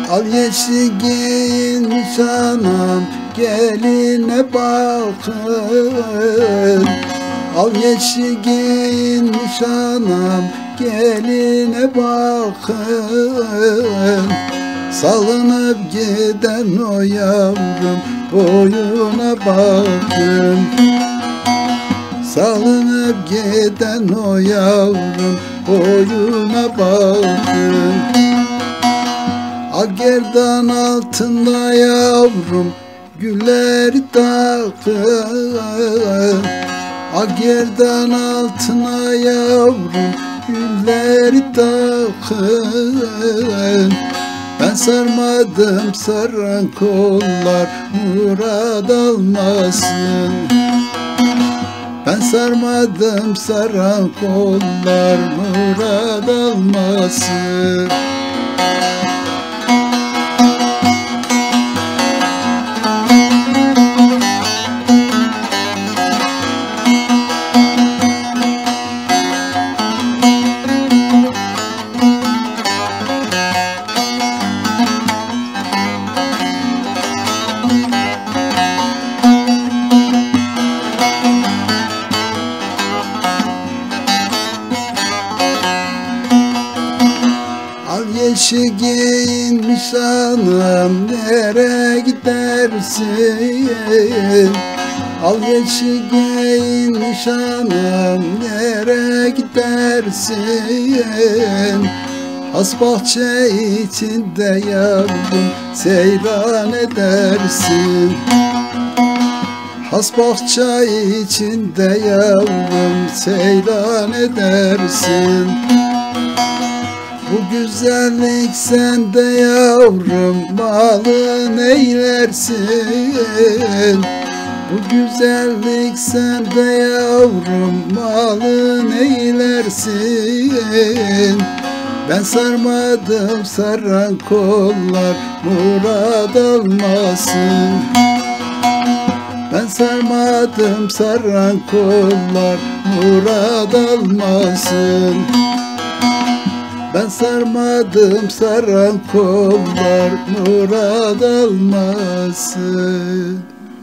Al yeşil giyinmiş anam, geline bakın. Al yeşil giyinmiş anam, geline bakın. Salınıp giden o yavrum, boyuna bakın. Salınıp giden o yavrum, boyuna bakın. Gerdan altında yavrum, gülleri takın. Gerdan altına yavrum, gülleri takın. Ben sarmadım saran kollar, murad almasın. Ben sarmadım saran kollar, murad almasın. Yeşil giyinmiş anam, nereye gidersin? Al yeşil giyinmiş anam, nereye gidersin? Has bahçe içinde yavrum, seyran edersin. Has bahçe içinde yavrum, seyran edersin. Bu güzellik sende yavrum, malın eylersin. Bu güzellik sende yavrum, malın eylersin. Ben sarmadım saran kollar, murad almasın. Ben sarmadım saran kollar, murad almasın. Ben sarmadım saran kollar, murad almasın.